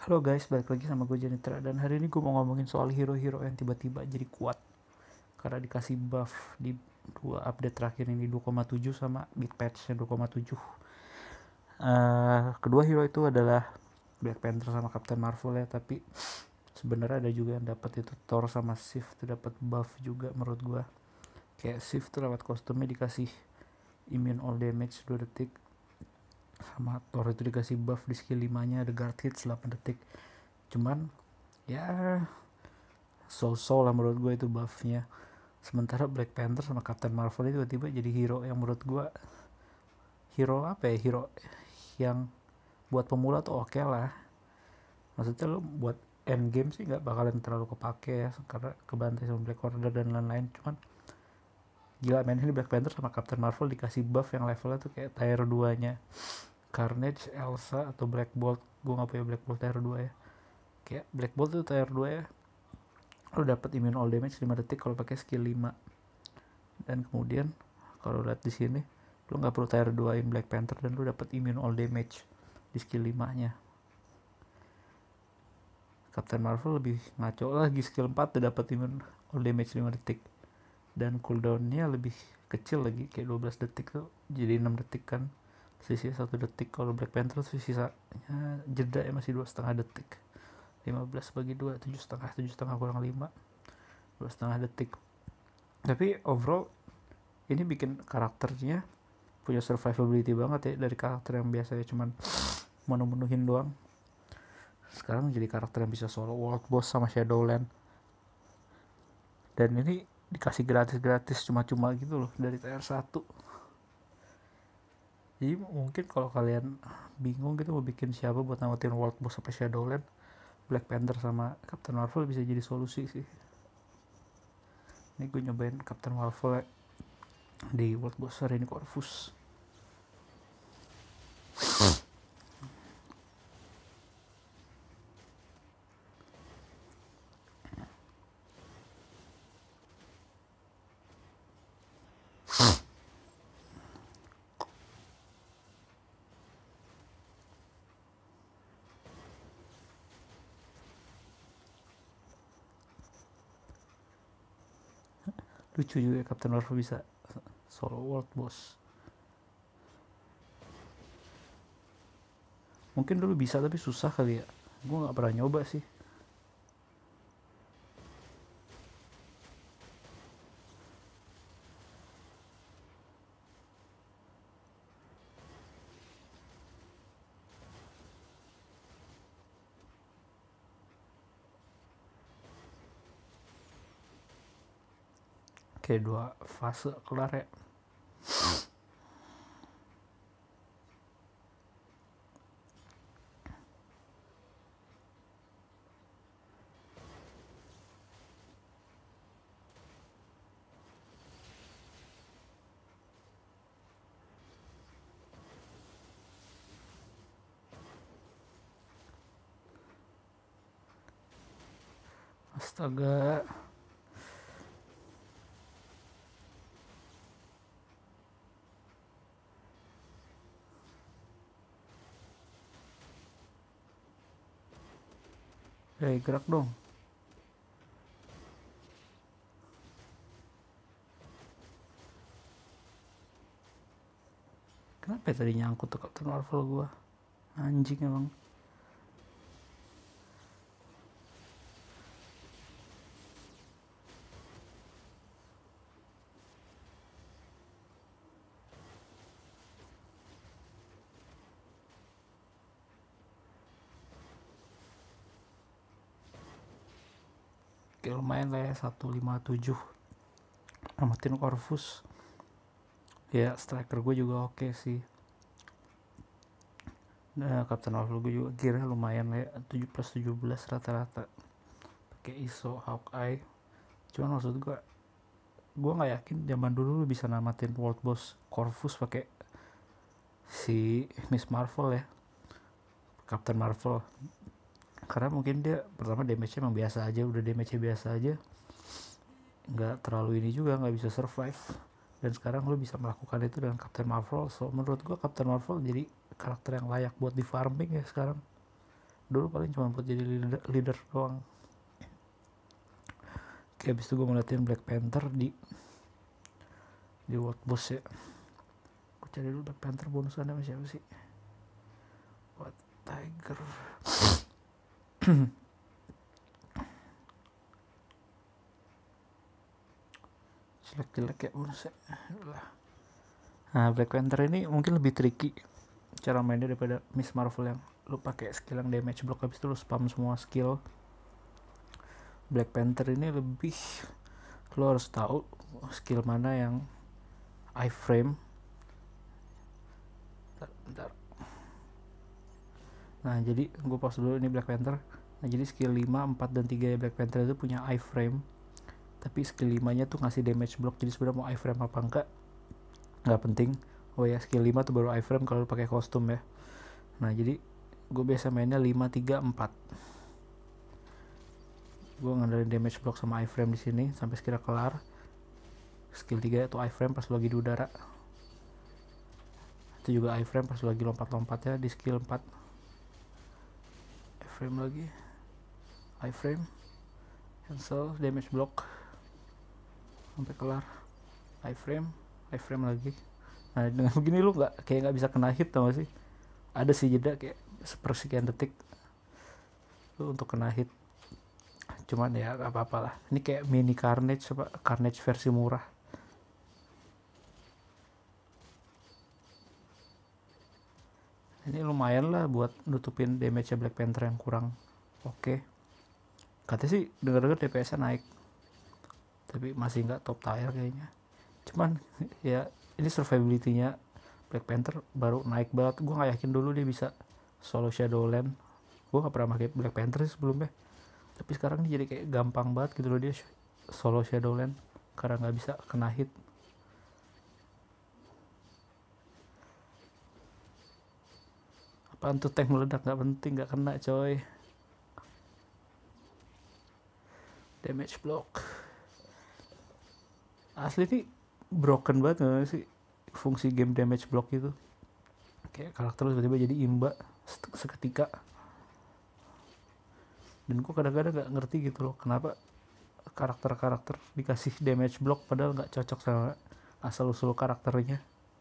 Halo guys, balik lagi sama gue Janitra. Dan hari ini gue mau ngomongin soal hero-hero yang tiba-tiba jadi kuat karena dikasih buff di dua update terakhir ini, 2,7 sama big patch-nya 2,7. Kedua hero itu adalah Black Panther sama Captain Marvel ya, tapi sebenarnya ada juga yang dapat itu Thor sama Sif tuh dapat buff juga menurut gue. Kayak Sif tuh lewat kostumnya dikasih immune all damage 2 detik, sama Thor itu dikasih buff di skill 5-nya ada guard hits 8 detik. Cuman ya so-so lah menurut gue itu buffnya. Sementara Black Panther sama Captain Marvel itu tiba-tiba jadi hero yang menurut gue hero apa ya, hero yang buat pemula tuh oke lah. Maksudnya lo buat end game sih nggak bakalan terlalu kepake ya karena kebantai sama Black Order dan lain-lain. Cuman gila men, ini Black Panther sama Captain Marvel dikasih buff yang levelnya tuh kayak tier 2 nya Carnage, Elsa atau Black Bolt. Gue nggak punya Black Bolt tier 2 ya. Kayak Black Bolt tuh tier 2 ya, lo dapat immune all damage 5 detik kalau pakai skill 5. Dan kemudian kalau lihat di sini lo nggak perlu tier 2 in Black Panther dan lo dapat immune all damage di skill 5 nya. Captain Marvel lebih ngaco lagi, skill 4 udah dapat immune all damage 5 detik dan cooldownnya lebih kecil lagi, kayak 12 detik tuh jadi 6 detik kan, sisa 1 detik. Kalau Black Panther tuh sisanya jeda ya masih 2,5 detik. 15 bagi 2 7,5, 7,5 kurang 5, 2,5 detik. Tapi overall ini bikin karakternya punya survivability banget ya, dari karakter yang biasanya cuman menuhin doang sekarang jadi karakter yang bisa solo world boss sama Shadowland. Dan ini dikasih gratis cuma-cuma gitu loh dari tier 1. Jadi mungkin kalau kalian bingung gitu mau bikin siapa buat namatin world boss sampai Shadowland, Black Panther sama Captain Marvel bisa jadi solusi sih. Ini gue nyobain Captain Marvel di world boss hari ini, Corvus. Lucu juga Captain Marvel bisa solo world boss. Mungkin dulu bisa tapi susah kali ya, gue gak pernah nyoba sih. Kayak 2 fase kelar ya. Astaga. Gerak dong. Kenapa ya tadi nyangkut tuh Captain Marvel gua? Anjing emang. Oke, lumayan lah ya, 157. Amatin Corvus. Ya, striker gue juga oke sih. Nah, Captain Marvel gue juga gear lumayan lah ya, 7+17 rata-rata. Pakai ISO Hawkeye. Cuman maksud gue nggak yakin zaman dulu lu bisa namatin World Boss Corvus pakai si Miss Marvel ya, Captain Marvel. Karena mungkin dia pertama damage-nya emang biasa aja, udah damage-nya biasa aja, nggak terlalu ini juga, nggak bisa survive. Dan sekarang lo bisa melakukan itu dengan Captain Marvel. So menurut gue Captain Marvel jadi karakter yang layak buat di farming ya sekarang. dulu paling cuma buat jadi leader doang. Oke, habis itu gue ngeliatin Black Panther di World Boss ya. Gue cari dulu Black Panther bonusannya sama siapa sih. What Tiger. Jelek-jelek ya bonusnya. Nah, Black Panther ini mungkin lebih tricky cara mainnya daripada Miss Marvel yang lu pakai skill yang damage block habis itu lu spam semua skill. Black Panther ini lebih lu harus tahu skill mana yang iframe. Bentar. Nah, jadi gue pause dulu ini Black Panther. Nah, jadi skill 5, 4, dan 3 ya Black Panther itu punya iframe. Tapi skill 5-nya tuh ngasih damage block. Jadi sebenarnya mau iframe apa enggak penting. Oh ya, skill 5 tuh baru iframe kalau pakai kostum ya. Nah, jadi gue biasa mainnya 5, 3, 4. Gue ngandelin damage block sama iframe di sini sampai skill kelar. Skill 3 itu iframe pas lagi di udara. Itu juga iframe pas lagi lompat-lompat ya di skill 4. Iframe lagi. Iframe. Cancel damage block. Sampai kelar. Iframe lagi. Nah, dengan begini lu kayak nggak bisa kena hit, tau gak sih? Ada sih jeda kayak sepersekian detik lu untuk kena hit. Cuman ya gak apa-apa lah. Ini kayak mini Carnage versi murah. Ini lumayan lah buat nutupin damage Black Panther yang kurang oke. Katanya sih dengar-dengar DPS-nya naik, tapi masih nggak top tier kayaknya. Cuman ya ini survivability-nya Black Panther baru naik banget. Gue nggak yakin dulu dia bisa solo Shadowland. Gue nggak pernah pakai Black Panther sih sebelumnya, tapi sekarang ini jadi kayak gampang banget gitu loh dia solo Shadowland karena nggak bisa kena hit. Apaan tuh tank meledak, nggak penting, nggak kena coy. Damage block asli nih broken banget gak sih fungsi game damage block itu. Kayak karakter lu tiba-tiba jadi imba seketika. Dan gue kadang-kadang gak ngerti gitu loh kenapa karakter-karakter dikasih damage block padahal gak cocok sama asal-usul karakternya.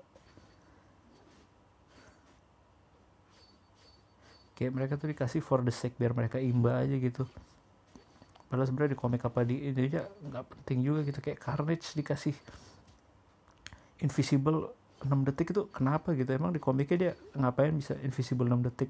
Kayak mereka tuh dikasih for the sake biar mereka imba aja gitu. Padahal sebenarnya di komik apa di Indonesia nggak penting juga gitu. Kayak Carnage dikasih invisible 6 detik itu kenapa gitu? Emang di komiknya dia ngapain bisa invisible 6 detik?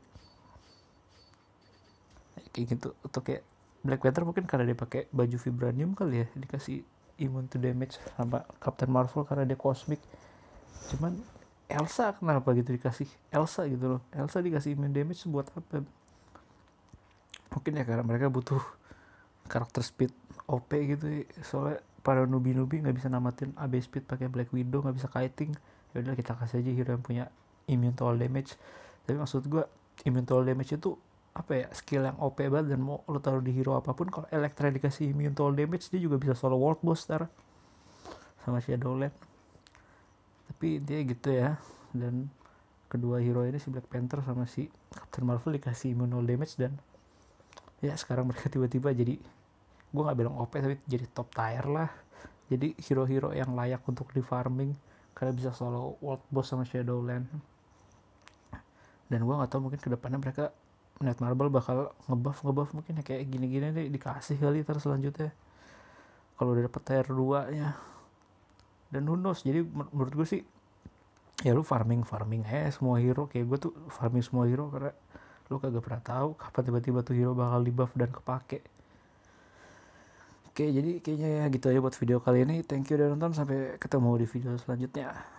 Kayak gitu. Atau kayak Black Panther mungkin karena dia pakai baju vibranium kali ya, dikasih immune to damage sama Captain Marvel karena dia cosmic. Cuman Elsa kenapa gitu dikasih Elsa gitu loh. Elsa dikasih immune damage buat apa? Mungkin ya karena mereka butuh karakter speed OP gitu ya. Soalnya para nubi nggak bisa namatin AB speed pakai Black Widow, nggak bisa kiting. Ya udah kita kasih aja hero yang punya immune to all damage. Tapi maksud gue immune to all damage itu apa ya, skill yang OP banget, dan mau lo taruh di hero apapun, kalau Elektra dikasih immune to all damage dia juga bisa solo world boss ntar sama Shadowland. Tapi dia gitu ya. Dan kedua hero ini si Black Panther sama si Captain Marvel dikasih immune to all damage, dan ya sekarang mereka tiba-tiba jadi, gue gak bilang OP tapi jadi top tier lah. Jadi hero-hero yang layak untuk di farming karena bisa solo world boss sama Shadowland. Dan gue gak tahu mungkin kedepannya mereka Netmarble bakal ngebuff mungkin ya, kayak gini-gini nih dikasih kali ntar selanjutnya kalau udah dapet tier 2 nya. Dan who knows, jadi menurut gue sih ya lu farming semua hero. Kayak gue tuh farming semua hero karena lu kagak pernah tahu kapan tiba-tiba tuh hero bakal di buff dan kepake. Oke, jadi kayaknya ya gitu aja buat video kali ini. Thank you udah nonton, sampai ketemu di video selanjutnya.